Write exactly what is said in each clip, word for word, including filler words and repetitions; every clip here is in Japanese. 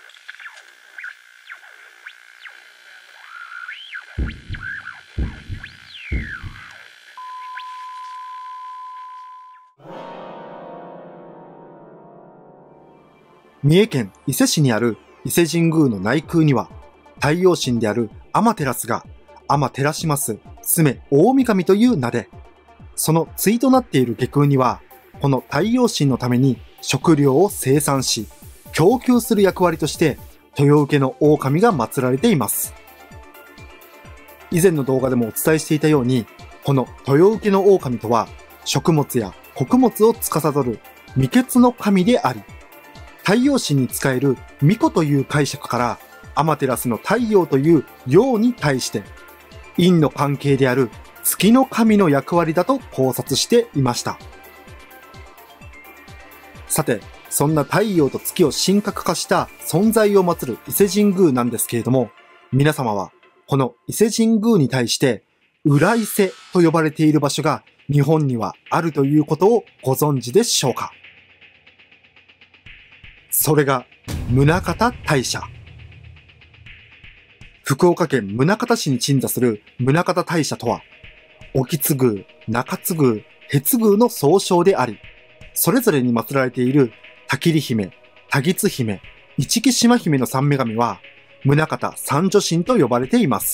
三重県伊勢市にある伊勢神宮の内宮には、太陽神である天照が天照しますすめ大神という名で、その対となっている下宮には、この太陽神のために食料を生産し、供給する役割として豊受の狼が祀られています。以前の動画でもお伝えしていたように、この豊受の狼とは食物や穀物を司る未決の神であり、太陽神に仕える巫女という解釈から天照の太陽という陽に対して陰の関係である月の神の役割だと考察していました。さて、そんな太陽と月を神格化した存在を祀る伊勢神宮なんですけれども、皆様はこの伊勢神宮に対して裏伊勢と呼ばれている場所が日本にはあるということをご存知でしょうか？それが宗像大社。福岡県宗像市に鎮座する宗像大社とは、興津宮、中津宮、辺津宮の総称であり、それぞれに祀られている田切姫、田木津姫、市来島姫の三女神は、宗像三女神と呼ばれています。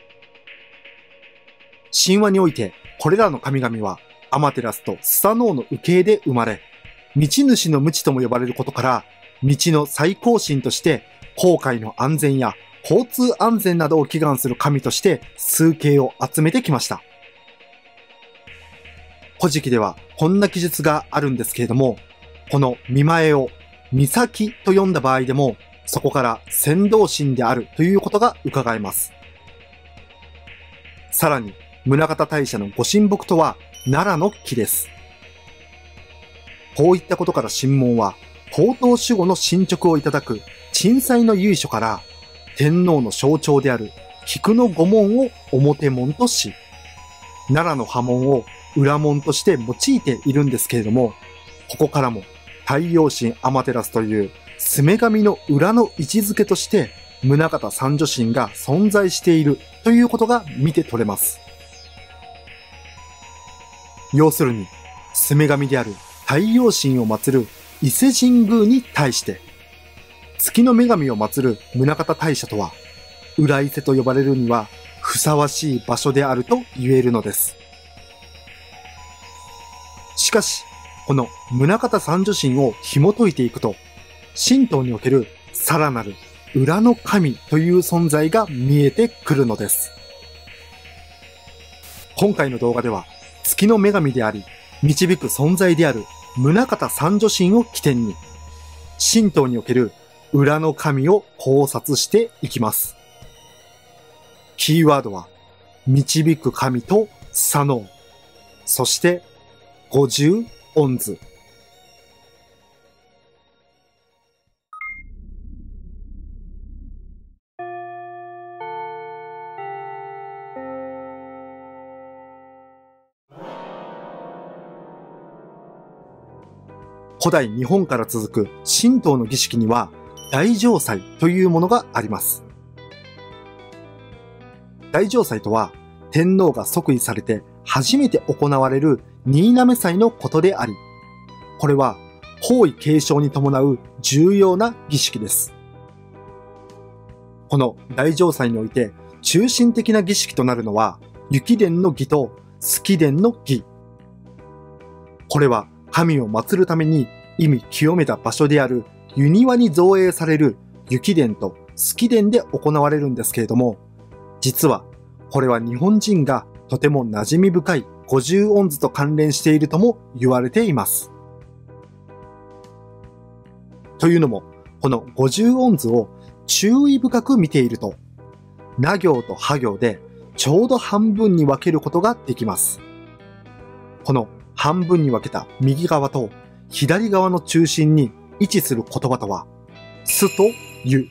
神話において、これらの神々は、天照とスサノオの受けで生まれ、道主の無知とも呼ばれることから、道の最高神として、航海の安全や交通安全などを祈願する神として崇敬を集めてきました。古事記ではこんな記述があるんですけれども、この見前を岬と読んだ場合でも、そこから先導神であるということが伺えます。さらに、宗像大社のご神木とは奈良の木です。こういったことから神門は、高等守護の進捗をいただく鎮祭の由緒から、天皇の象徴である菊の御門を表門とし、奈良の刃文を裏門として用いているんですけれども、ここからも太陽神天照というすめ神の裏の位置づけとして、宗像三女神が存在しているということが見て取れます。要するに、すめ神である太陽神を祀る伊勢神宮に対して、月の女神を祀る宗像大社とは、裏伊勢と呼ばれるにはふさわしい場所であると言えるのです。しかし、この宗像三女神を紐解いていくと、神道におけるさらなる裏の神という存在が見えてくるのです。今回の動画では、月の女神であり、導く存在である宗像三女神を起点に、神道における裏の神を考察していきます。キーワードは、導く神と左脳、そして五十音図。古代日本から続く神道の儀式には大嘗祭というものがあります。大嘗祭とは天皇が即位されて初めて行われる新嘗祭のことであり、これは皇位継承に伴う重要な儀式です。この大嘗祭において中心的な儀式となるのは雪殿の儀と式殿の儀。これは神を祀るために意味清めた場所である湯庭に造営される雪殿と式殿で行われるんですけれども、実はこれは日本人がとても馴染み深い五十音図と関連しているとも言われています。というのも、この五十音図を注意深く見ていると、な行とは行でちょうど半分に分けることができます。この半分に分けた右側と左側の中心に位置する言葉とは、すとゆ。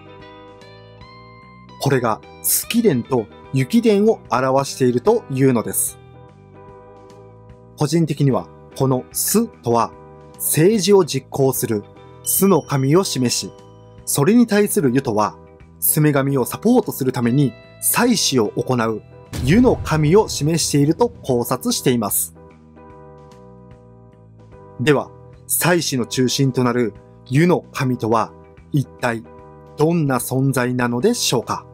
これが式殿と雪殿を表しているというのです。個人的には、このすとは、政治を実行する、すの神を示し、 それに対する湯とは、すめ神をサポートするために祭祀を行う湯の神を示していると考察しています。では、祭祀の中心となる湯の神とは一体どんな存在なのでしょうか。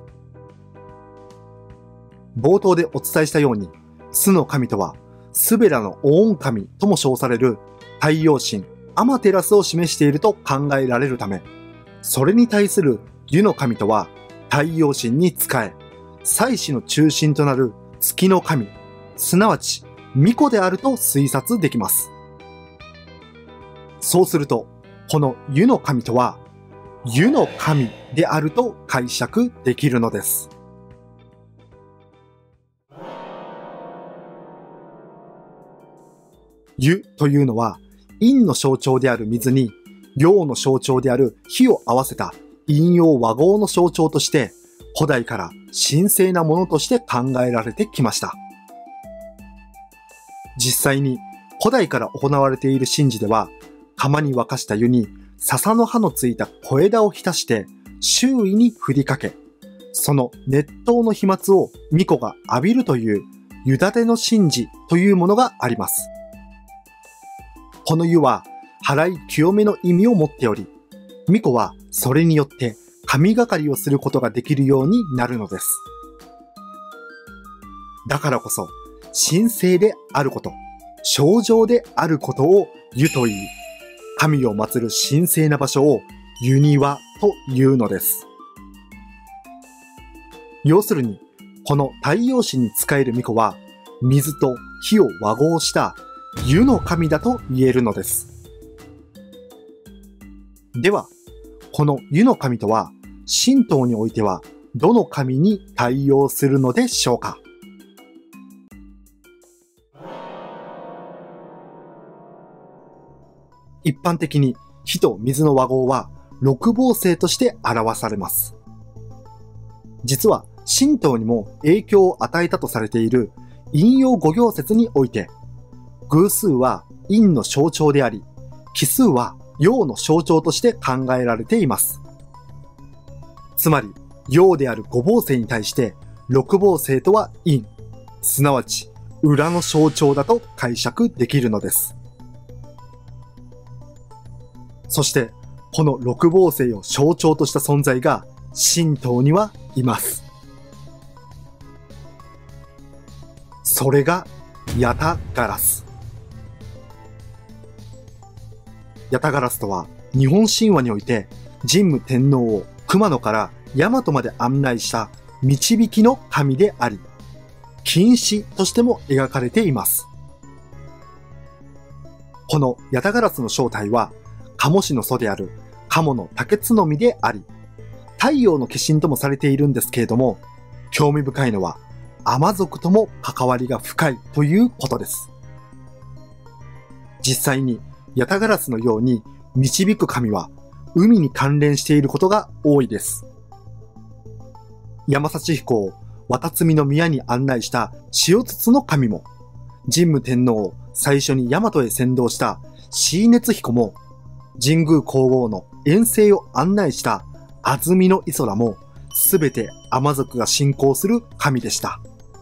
冒頭でお伝えしたように、巣の神とはスベラの御神とも称される太陽神アマテラスを示していると考えられるため、それに対する湯の神とは太陽神に仕え、祭祀の中心となる月の神、すなわち巫女であると推察できます。そうすると、この湯の神とは湯の神であると解釈できるのです。湯というのは陰の象徴である水に陽の象徴である火を合わせた陰陽和合の象徴として古代から神聖なものとして考えられてきました。実際に古代から行われている神事では、釜に沸かした湯に笹の葉のついた小枝を浸して周囲に振りかけ、その熱湯の飛沫を巫女が浴びるという湯立ての神事というものがあります。この湯は払い清めの意味を持っており、巫女はそれによって神がかりをすることができるようになるのです。だからこそ、神聖であること、清浄であることを湯と言い、神を祀る神聖な場所を湯庭というのです。要するに、この太陽神に仕える巫女は、水と火を和合した湯の神だと言えるのです。では、この湯の神とは、神道においてはどの神に対応するのでしょうか。一般的に火と水の和合は六芒星として表されます。実は神道にも影響を与えたとされている陰陽五行説において、偶数は陰の象徴であり、奇数は陽の象徴として考えられています。つまり、陽である五芒星に対して六芒星とは陰、すなわち裏の象徴だと解釈できるのです。そして、この六芒星を象徴とした存在が神道にはいます。それがヤタガラス。ヤタガラスとは日本神話において神武天皇を熊野から大和まで案内した導きの神であり、禁止としても描かれています。このヤタガラスの正体は、鴨氏の祖である鴨の竹角実であり、太陽の化身ともされているんですけれども、興味深いのは、天族とも関わりが深いということです。実際に、ヤタガラスのように導く神は、海に関連していることが多いです。山幸彦を渡積の宮に案内した塩筒の神も、神武天皇を最初に大和へ先導した椎熱彦も、神宮皇后の遠征を案内した安曇の磯らも、すべて天族が信仰する神でした。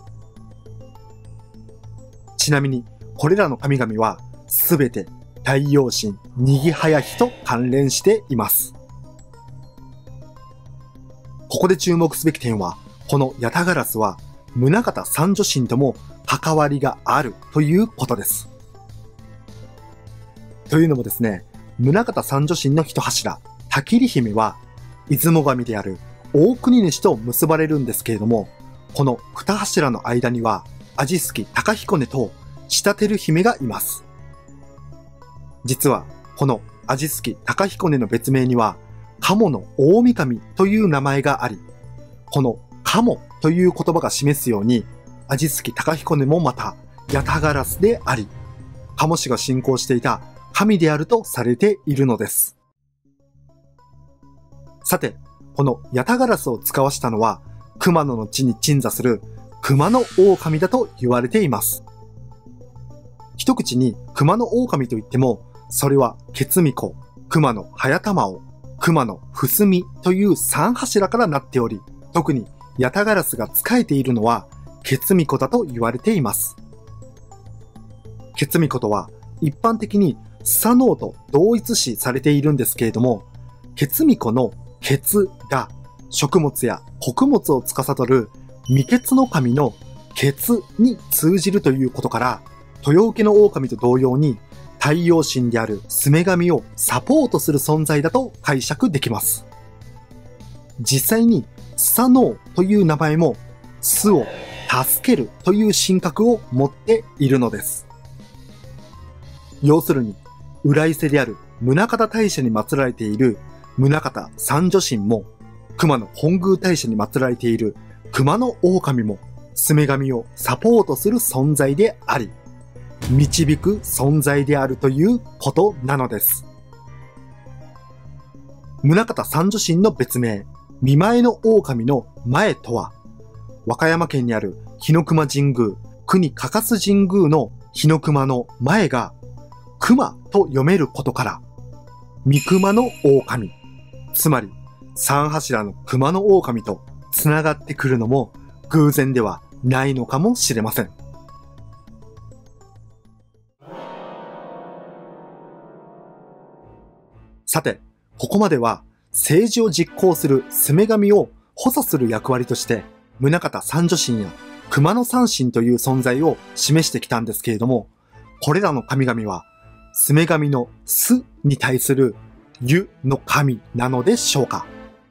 ちなみに、これらの神々は、すべて太陽神にぎはやひと関連しています。ここで注目すべき点は、このヤタガラスは、宗像三女神とも関わりがあるということです。というのもですね、宗像三女神の一柱、焚り姫は、出雲神である大国主と結ばれるんですけれども、この二柱の間には、味付高彦根と仕立てる姫がいます。実は、この味付高彦根の別名には、鴨の大神という名前があり、この鴨という言葉が示すように、味付高彦根もまた、ヤタガラスであり、鴨氏が信仰していた神であるとされているのです。さて、このヤタガラスを使わしたのは、熊野の地に鎮座する熊野大神だと言われています。一口に熊野大神といっても、それはケツミコ、熊野早玉王、 熊野、伏見という三柱からなっており、特に八咫烏が仕えているのは、ケツミコだと言われています。ケツミコとは一般的にスサノオと同一視されているんですけれども、ケツミコのケツが食物や穀物を司る未血の神のケツに通じるということから、豊受の狼と同様に太陽神であるスメ神をサポートする存在だと解釈できます。実際にスサノオという名前も巣を助けるという神格を持っているのです。要するに、裏伊勢である宗像大社に祀られている宗像三女神も、熊野本宮大社に祀られている熊野狼も、スメ神をサポートする存在であり、導く存在であるということなのです。宗像三女神の別名、見前の狼の前とは、和歌山県にある日の熊神宮、国かかす神宮の日の熊の前が、熊と読めることから、三熊の狼、つまり三柱の熊の狼とつながってくるのも偶然ではないのかもしれません。さて、ここまでは政治を実行するスメ神を補佐する役割として、宗像三女神や熊野三神という存在を示してきたんですけれども、これらの神々は、スメ神の巣に対する湯の神なのでしょうか。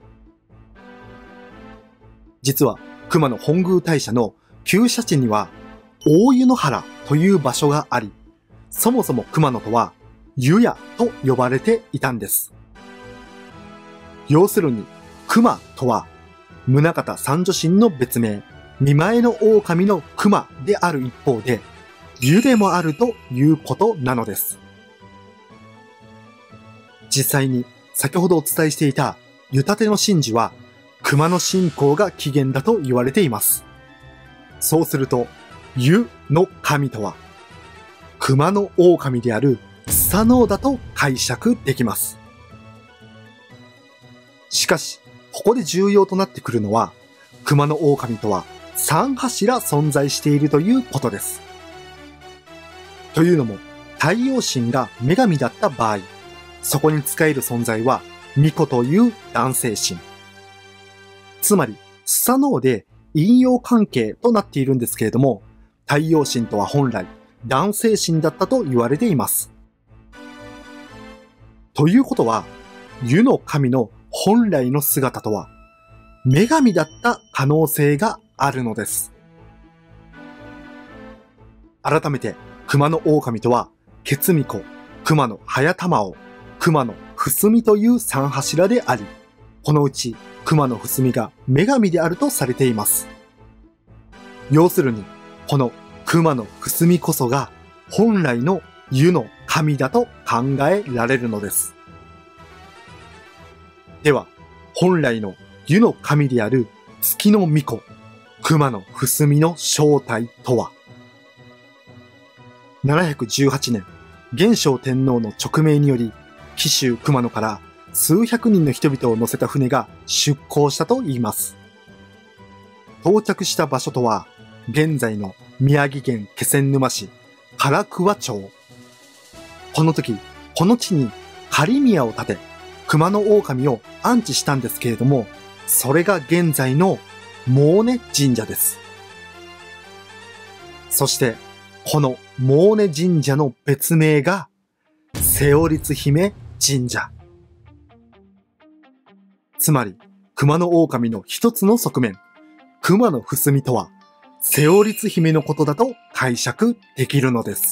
実は、熊野本宮大社の旧社地には、大湯の原という場所があり、そもそも熊野とは、湯屋と呼ばれていたんです。要するに、熊とは、宗像三女神の別名、見前の狼の熊である一方で、湯でもあるということなのです。実際に先ほどお伝えしていた湯立の神事は熊野信仰が起源だと言われています。そうすると湯の神とは熊野狼であるスサノオだと解釈できます。しかしここで重要となってくるのは熊野狼とは三柱存在しているということです。というのも太陽神が女神だった場合、そこに仕える存在は、巫女という男性神。つまり、スサノオで陰陽関係となっているんですけれども、太陽神とは本来、男性神だったと言われています。ということは、湯の神の本来の姿とは、女神だった可能性があるのです。改めて、熊野狼とは、ケツミコ、熊野早玉緒、熊野伏見という三柱であり、このうち熊野伏見が女神であるとされています。要するに、この熊野伏見こそが本来の湯の神だと考えられるのです。では、本来の湯の神である月の巫女、熊野伏見の正体とは、ななひゃくじゅうはちねん、元正天皇の勅命により、紀州熊野から数百人の人々を乗せた船が出港したといいます。到着した場所とは、現在の宮城県気仙沼市唐桑町。この時、この地に仮宮を建て、熊野狼を安置したんですけれども、それが現在の毛根神社です。そして、この毛根神社の別名が、瀬尾律姫神社。つまり、熊野狼の一つの側面、熊野伏見とは、瀬尾律姫のことだと解釈できるのです。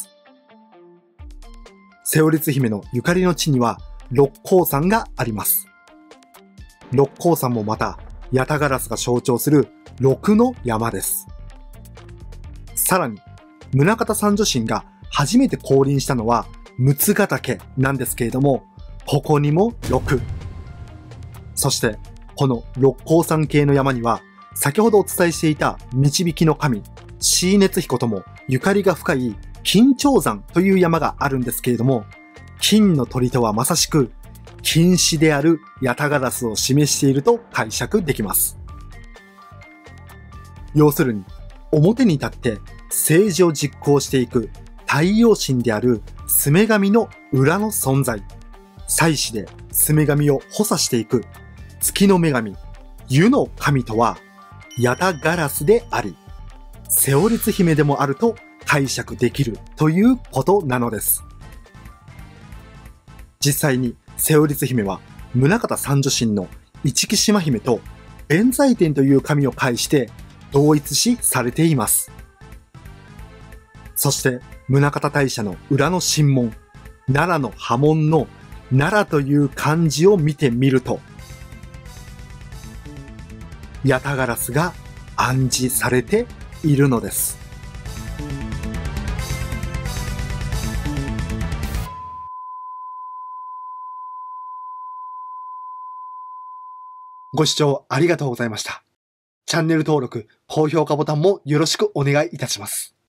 瀬尾律姫のゆかりの地には、六甲山があります。六甲山もまた、八咫烏が象徴する六の山です。さらに、宗像三女神が初めて降臨したのは、六ヶ岳なんですけれども、ここにも六。そして、この六甲山系の山には、先ほどお伝えしていた導きの神、椎熱彦ともゆかりが深い金頂山という山があるんですけれども、金の鳥とはまさしく、 禁止であるヤタガラスを示していると解釈できます。要するに、表に立って政治を実行していく太陽神であるスメ神の裏の存在、祭祀でスメ神を補佐していく月の女神、湯の神とは、ヤタガラスであり、セオリツ姫でもあると解釈できるということなのです。実際にセオリツ姫は宗像三女神の市木島姫と弁財天という神を介して同一視されています。そして宗像大社の裏の神門、奈良の波紋の奈良という漢字を見てみると、ヤタガラスが暗示されているのです。ご視聴ありがとうございました。チャンネル登録、高評価ボタンもよろしくお願いいたします。